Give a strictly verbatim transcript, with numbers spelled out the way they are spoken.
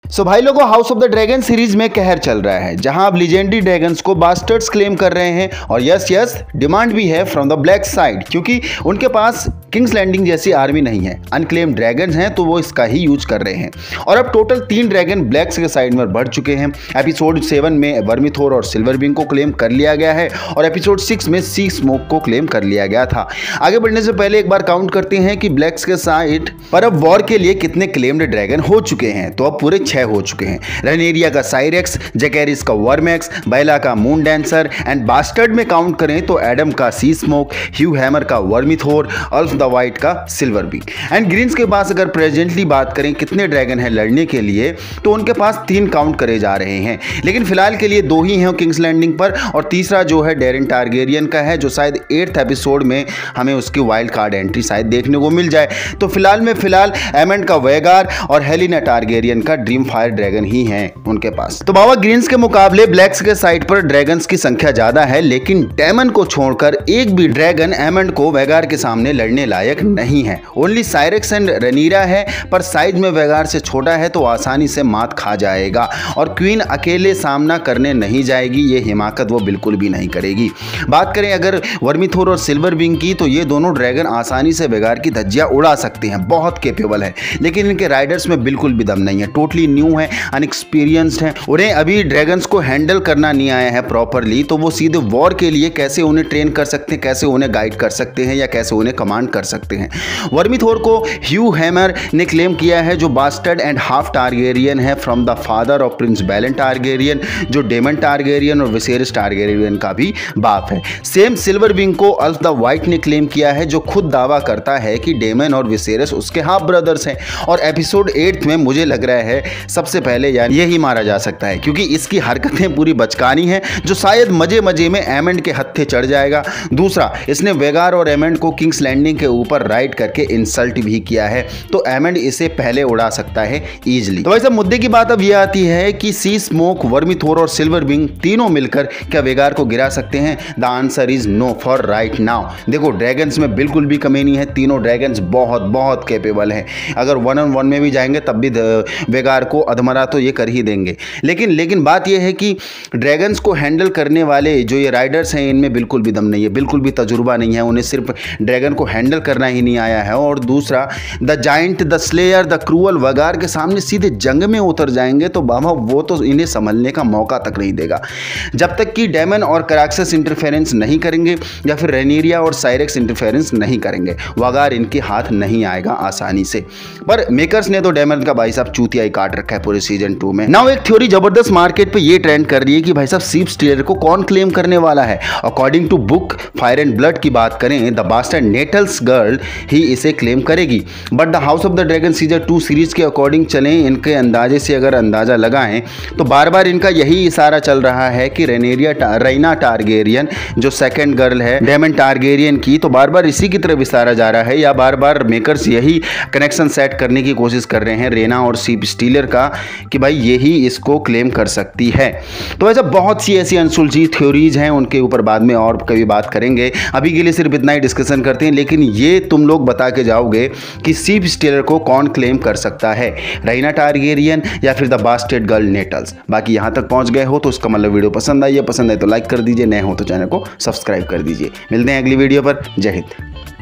सो so भाई लोगों, House of the Dragon series में कहर चल रहा है, जहां अब लीजेंडरी ड्रैगन्स को बास्टर्ड्स क्लेम कर रहे हैं और यस यस डिमांड भी है फ्रॉम द ब्लैक साइड, क्योंकि उनके पास किंग्स लैंडिंग जैसी आर्मी नहीं है। अनक्लेम ड्रैगन्स हैं तो वो इसका ही यूज कर रहे हैं और अब टोटल तीन ड्रैगन ब्लैक्स के साइड में बढ़ चुके हैं। एपिसोड सेवन में वर्मीथोर और सिल्वरविंग को क्लेम कर लिया गया है और एपिसोड सिक्स में सी स्मोक को क्लेम कर लिया गया था। आगे बढ़ने से पहले एक बार काउंट करते हैं कि ब्लैक्स के साइड पर अब वॉर के लिए कितने क्लेम्ड ड्रैगन हो चुके हैं। तो अब पूरे छह हो चुके हैं। रेनेरिया का साइरेक्स, जैकेरिस का वर्मैक्स, बैला का मून डांसर एंड बास्टर्ड में काउंट करें तो एडम का सी स्मोक, ह्यू हैमर का वर्मीथोर, अल्फ द वाइट का सिल्वरविंग। एंड ग्रीन्स के पास अगर प्रेजेंटली बात करें कितने ड्रैगन हैं लड़ने के लिए, तो उनके पास तीन काउंट करे जा रहे हैं, लेकिन फिलहाल के लिए दो ही हैं किंग्स लैंडिंग पर और तीसरा जो है डेरिन टारगेरियन का है, जो शायद एट्थ एपिसोड में हमें उसकी वाइल्ड कार्ड एंट्री शायद देखने को मिल जाए। तो फिलहाल में फिलहाल एमेंड का वेगार और हेलिना टारगेरियन का ड्रीम फायर ड्रैगन ही हैं उनके पास। तो बाबा ग्रीन्स के मुकाबले ब्लैक्स के साइड पर ड्रैगन्स की संख्या ज्यादा है, लेकिन डेमन को छोड़कर एक भी ड्रैगन एमेंड को वेगार के सामने लड़ने लायक नहीं है। ओनली साइरेक्स एंड रेनीरा है, पर साइज में वेगार से छोटा है तो आसानी से मात खा जाएगा और क्वीन अकेले सामना करने नहीं जाएगी, ये हिमाकत वो बिल्कुल भी नहीं करेगी। बात करें अगर वर्मीथोर और सिल्वरविंग की, तो ये दोनों ड्रैगन आसानी से वेगार की धज्जियां उड़ा सकते हैं, बहुत कैपेबल है, लेकिन इनके राइडर्स में बिल्कुल भी दम नहीं है, टोटली न्यू है, अनएक्सपीरियंस्ड है, उन्हें अभी ड्रैगन्स को हैंडल करना नहीं आया है प्रॉपरली। तो वो सीधे वॉर के लिए कैसे उन्हें ट्रेन कर सकते हैं, कैसे उन्हें गाइड कर सकते हैं या कैसे उन्हें कमांड कर सकते हैं। वर्मीथोर को ह्यू हैमर ने क्लेम किया है, जो बास्टर्ड एंड हाफ टारगेरियन है from the father of prince Baelon Targaryen, जो डेमन टारगेरियन और विसेरिस टारगेरियन का भी बाप है। सेम सिल्वरविंग को अल्फ द वाइट ने क्लेम किया है, जो खुद दावा करता है कि डेमन और विसेरिस उसके हाफ ब्रदर्स हैं और एपिसोड एट में मुझे लग रहा है सबसे पहले यार यही मारा जा सकता है, क्योंकि इसकी हरकतें पूरी बचकानी हैं, जो शायद मजे मजे में एमेंड के हत्थे चढ़ जाएगा। दूसरा, इसने वेगार और एमेंड को किंग्स लैंडिंग के ऊपर राइड करके इंसल्ट भी किया है, तो एमेंड इसे पहले उड़ा सकता है इजीली। तो वैसे मुद्दे की बात अब यह आती है कि सी स्मोक, वर्मीथोर और सिल्वरविंग तीनों मिलकर क्या वेगार को गिरा सकते हैं? The answer is no for right now. देखो, ड्रैगन्स में बिल्कुल भी कमी नहीं है, तीनों ड्रैगन्स बहुत बहुत कैपेबल हैं। अगर वन ऑन वन में भी जाएंगे तब भी वेगार को अधमरा तो ये कर ही देंगे, लेकिन लेकिन बात यह है कि ड्रैगन्स को हैंडल करने वाले जो ये राइडर्स हैं, इनमें बिल्कुल भी दम नहीं है, बिल्कुल भी तजुर्बा नहीं है, उन्हें सिर्फ ड्रैगन को हैंडल करना ही नहीं आया है। और दूसरा, the giant, the slayer, the cruel Vhagar के सामने सीधे जंग में उतर जाएंगे तो बाबा वो तो इन्हें संभलने का मौका तक नहीं देगा। जब तक कि डेमन और कराक्सस इंटरफेरेंस नहीं करेंगे या फिर रेनेरिया और साइरेक्स इंटरफेरेंस नहीं करेंगे, वेगार इनके हाथ नहीं आएगा आसानी से। पर मेकर्स ने तो डेमन का भाई साहब चूतिया ही काट रखा है पूरे सीजन टू में। नाउ एक थ्योरी जबरदस्त मार्केट पे ये ट्रेंड कर रही है कि भाई साहब सीप स्टीलर को कौन क्लेम करने वाला है। According to book Fire and Blood की बात करें, द बास्टर्ड नेटल्स गर्ल ही इसे क्लेम करेगी, but the House of the Dragon season two series के अकॉर्डिंग चलें, इनके अंदाजे से अगर अंदाजा लगाएं तो बार बार इनका यही इशारा चल रहा है कि रेनेरिया टा, रैना टारगेरियन जो सेकंड गर्ल है डेमन टारगेरियन की, तो बार बार इसी की तरफ इशारा जा रहा है, या बार बार मेकर्स यही कनेक्शन सेट करने की कोशिश कर रहे हैं रेना और सीप स्टीलर का, कि भाई यही इसको क्लेम कर सकती है। तो ऐसा बहुत सी ऐसी अनसुलझी थ्योरीज हैं, उनके ऊपर बाद में और कभी बात करेंगे। अभी के लिए सिर्फ इतना ही डिस्कशन करते हैं, लेकिन ये तुम लोग बता के जाओगे कि सीप स्टीलर को कौन क्लेम कर सकता है, रैना टारगेरियन या फिर द बास्टर्ड गर्ल नेटल्स। बाकी यहाँ तक पहुँच गए हो तो उसका मतलब वीडियो पसंद आई है, पसंद है तो लाइक कर दीजिए, नए हो तो चैनल को सब्सक्राइब कर दीजिए। मिलते हैं अगली वीडियो पर। जय हिंद।